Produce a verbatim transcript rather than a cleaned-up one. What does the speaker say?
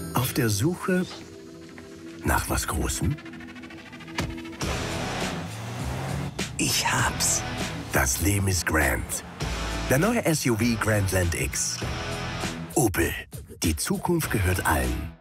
Auf der Suche nach was Großem? Ich hab's. Das Leben ist Grand. Der neue S U V Grandland X. Opel. Die Zukunft gehört allen.